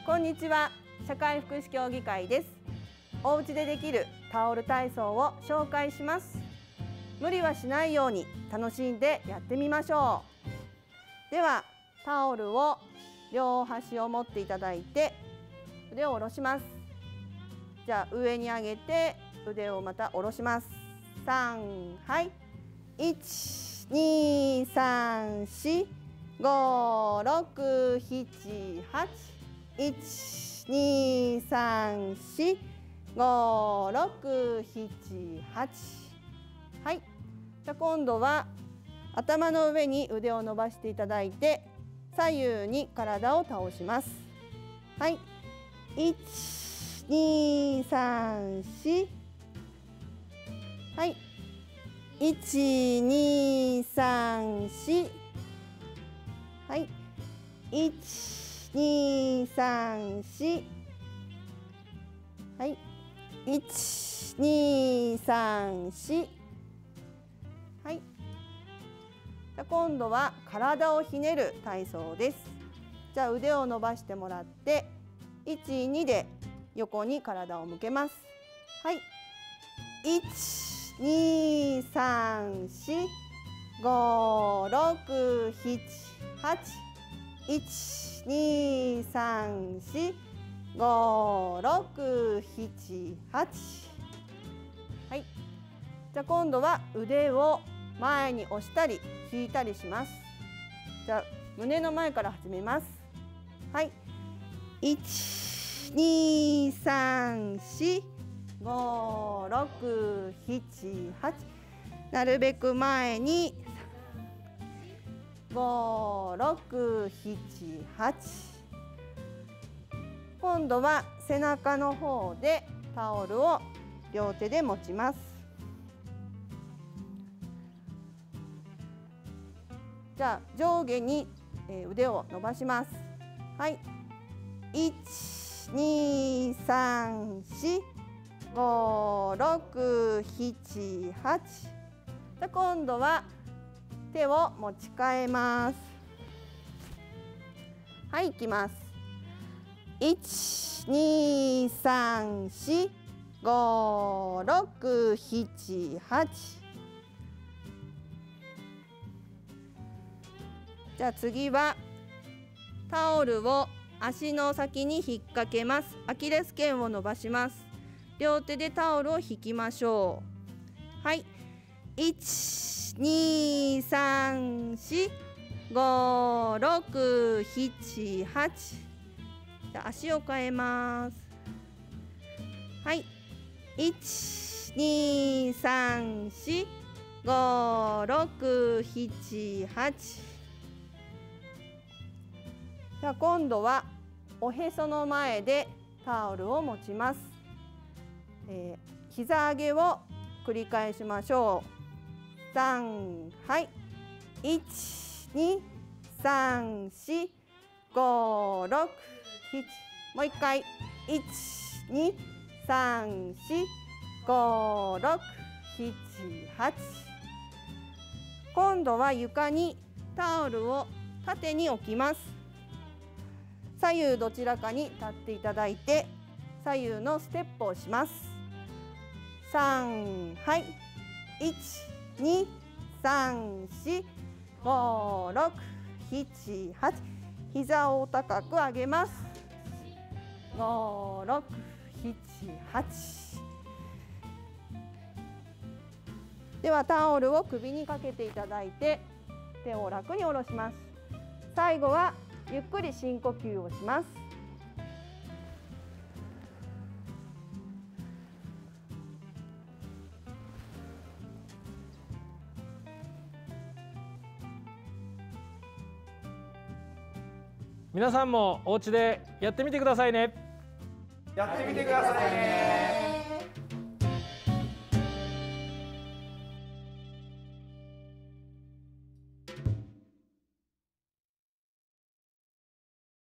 こんにちは、社会福祉協議会です。お家でできるタオル体操を紹介します。無理はしないように楽しんでやってみましょう。ではタオルを両端を持っていただいて腕を下ろします。じゃあ上に上げて腕をまた下ろします。3、はい、1、2、3、4、5、6、7、8、1、2、3、4、5、6、7、8。はい。じゃあ今度は頭の上に腕を伸ばしていただいて左右に体を倒します。はい。1、2、3、4。はい。1、2、3、4。はい。1、2、3、4。はい。1、2、3、4。はい。じゃあ今度は体をひねる体操です。じゃあ腕を伸ばしてもらって1、2で横に体を向けます。はい。1、2、3、4、5、6、7、8。1、2、3、4、5、6、7、8。はい。じゃあ今度は腕を前に押したり引いたりします。じゃあ胸の前から始めます。はい。1、2、3、4、5、6、7、8。なるべく前に5、6、7、8。今度は背中の方でタオルを両手で持ちます。じゃあ上下に腕を伸ばします。はい。1、2、3、4、5、6、7、8。じゃあ今度は手を持ち替えます。はい、いきます。1、2、3、4、5、6、7、8。じゃあ次はタオルを足の先に引っ掛けます。アキレス腱を伸ばします。両手でタオルを引きましょう。はい。1、2、3、4、5、6、7、8。じゃあ足を変えます。はい。1、2、3、4、5、6、7、8。じゃあ今度はおへその前でタオルを持ちます。膝上げを繰り返しましょう。3、はい。1、2、3、4、5、6、7。もう一回。1、2、3、4、5、6、7、8。今度は床にタオルを縦に置きます。左右どちらかに立っていただいて左右のステップをします。3、はい。1、2、3、4、5、6、7、8。膝を高く上げます。5、6、7、8。ではタオルを首にかけていただいて手を楽に下ろします。最後はゆっくり深呼吸をします。 皆さんもお家でやってみてくださいね。 やってみてくださいね。